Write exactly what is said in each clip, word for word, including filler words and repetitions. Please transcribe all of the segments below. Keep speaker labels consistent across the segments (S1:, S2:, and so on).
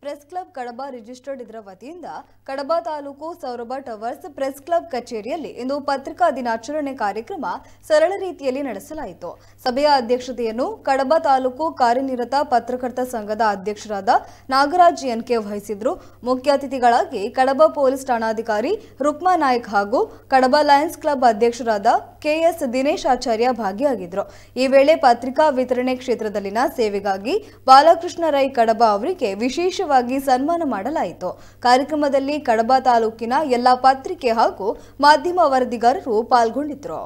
S1: Press club ಕಡಬ registered ಇದರ ವತಿಯಿಂದ Kadaba taluk Saurabha towers press club ಕಚೇರಿಯಲ್ಲಿ ಇಂದು ಪತ್ರಿಕಾ ದಿನಾಚರಣೆ ಕಾರ್ಯಕ್ರಮ ಸರಳ ರೀತಿಯಲ್ಲಿ ನಡೆಸಲಾಯಿತು. ಸಭೆಯ ಅಧ್ಯಕ್ಷತೆಯನ್ನು ಕಡಬ ತಾಲೂಕು ಕಾರ್ಯನಿರತ ಪತ್ರಕರ್ತ ಸಂಘದ ಅಧ್ಯಕ್ಷರಾದ ನಾಗರಾಜ್ ಎನ್ಕೆ ವಹಿಸಿದ್ರು. ಮುಖ್ಯ ಅತಿಥಿಗಳಾಗಿ ಕಡಬ ಪೊಲೀಸ್ ಠಾಣಾಧಿಕಾರಿ ರುಕ್ಮಾ ನಾಯ್ಕ್ ಹಾಗೂ ಕಡಬ ಲಯನ್ಸ್ ಕ್ಲಬ್ ಅಧ್ಯಕ್ಷರಾದ ಕೆಎಸ್ ದಿನೇಶ್ ಆಚಾರ್ಯ ಭಾಗಿಯಾಗಿದ್ದರು. ಈ ವೇಳೆ ಪತ್ರಿಕಾ ವಿತರಣೆ ಕ್ಷೇತ್ರದಲ್ಲಿನ ಸೇವೆಗಾಗಿ ಬಾಲಕೃಷ್ಣ ರೈ ಕಡಬ ಅವರಿಗೆ ವಿಶೇಷವಾಗಿ ಸನ್ಮಾನ ಮಾಡಲಾಯಿತು. ಕಾರ್ಯಕ್ರಮದಲ್ಲಿ ಕಡಬ ತಾಲೂಕಿನ ಎಲ್ಲಾ ಪತ್ರಿಕೆ ಹಾಗೂ ಮಾಧ್ಯಮ ವರದಿಗಾರರು ಪಾಲ್ಗೊಂಡಿದ್ದರು.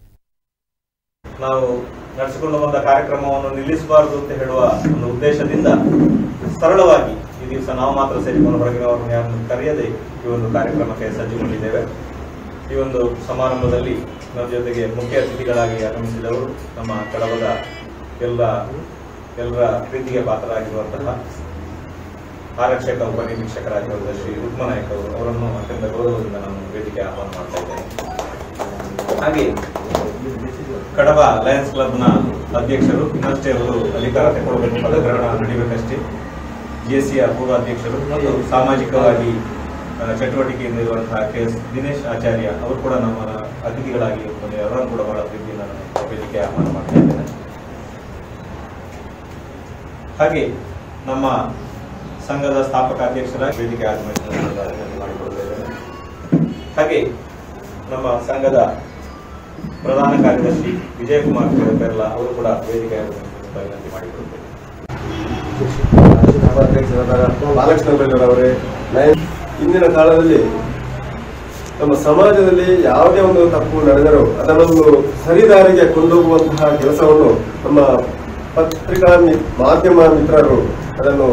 S2: ನಾವು ನಡೆಸಿಕೊಂಡು ಬಂದ ಕಾರ್ಯಕ್ರಮವನ್ನು ನಿಲ್ಲಿಸಬಾರದು ಅಂತ ಹೇಳುವ ಒಂದು ಉದ್ದೇಶದಿಂದ ಸರಳವಾಗಿ ಈ ದಿವಸ ನಾವು ಮಾತ್ರ ಸೇರಿಕೊಂಡು ಹೊರಗಿನವರನ್ನು ಯಾರನ್ನು ಕರೆಯದೆ ಈ ಒಂದು ಕಾರ್ಯಕ್ರಮಕ್ಕೆ ಸಜ್ಜುಗೊಂಡಿದ್ದೇವೆ. ಈ ಒಂದು ಸಮಾರಂಭದಲ್ಲಿ ನಮ್ಮ ಜೊತೆಗೆ ಮುಖ್ಯ ಅತಿಥಿಗಳಾಗಿ ಆಗಮಿಸಿದವರು ನಮ್ಮ ಕಡಬದ ಎಲ್ಲ ಎಲ್ಲರ ಪ್ರೀತಿಗೆ ಪಾತ್ರರಾಗಿರುವಂತಹ ಆರಕ್ಷಕ ಉಪನಿರೀಕ್ಷಕರಾಗಿರುವ ಶ್ರೀ ರುಕ್ಮಾ ನಾಯ್ಕ್ ಅವರು ಅವರನ್ನು ಅತ್ಯಂತ ಗೌರವದಿಂದ ನಾನು ವೇದಿಕೆ ಆಹ್ವಾನ ಮಾಡ್ತಾ ಇದ್ದೇನೆ. ಹಾಗೆ ಕಡಬ ಲಯನ್ಸ್ ಕ್ಲಬ್ನ ಅಧ್ಯಕ್ಷರು ಇನ್ನಷ್ಟೇ ಅವರು ಅಧಿಕಾರ ತಗೊಳ್ಳಬೇಕು, ಪದಗ್ರಹಣ ನಡೀಬೇಕಷ್ಟೇ. ಜೆಸಿಯ ಪೂರ್ವ ಅಧ್ಯಕ್ಷರು ಮತ್ತು ಸಾಮಾಜಿಕವಾಗಿ ಚಟುವಟಿಕೆಯಿಂದ ಇರುವಂತಹ ಕೆ ಎಸ್ ದಿನೇಶ್ ಆಚಾರ್ಯ ಅವರು ಕೂಡ ನಮ್ಮ ಅತಿಥಿಗಳಾಗಿ ಇರುತ್ತದೆ. ಅವರನ್ನು ಕೂಡ ಬಹಳ ಪ್ರೀತಿಯಿಂದ ನಾನು ವೇದಿಕೆ ಆಹ್ವಾನ ಮಾಡ್ತಾ ಇದ್ದೇನೆ. ಹಾಗೆ ನಮ್ಮ ಸಂಘದ ಸ್ಥಾಪಕ ಅಧ್ಯಕ್ಷರಾಗಿ ವೇದಿಕೆ ಆಗಮಿಸಿದ್ದಾರೆ ಮಾಡಿಕೊಳ್ಳುತ್ತೇವೆ. ಹಾಗೆ ನಮ್ಮ ಸಂಘದ ಪ್ರಧಾನ ಕಾರ್ಯದರ್ಶಿ ವಿಜಯಕುಮಾರ್ ಪೆರ್ಲಾ ಅವರು ಕೂಡ ವೇದಿಕೆ ವಿನಂತಿ ಮಾಡಿಕೊಳ್ಳುತ್ತೇವೆ.
S3: ಬಾಲಕೃಷ್ಣರವರೇ, ಇಂದಿನ ಕಾಲದಲ್ಲಿ ನಮ್ಮ ಸಮಾಜದಲ್ಲಿ ಯಾವುದೇ ಒಂದು ತಪ್ಪು ನಡೆದರೂ ಅದನ್ನೊಂದು ಸರಿದಾರಿಗೆ ಕೊಂಡೋಗುವಂತಹ ಕೆಲಸವನ್ನು ನಮ್ಮ ಪತ್ರಿಕಾ ಮಾಧ್ಯಮ ಮಿತ್ರರು ಅದನ್ನು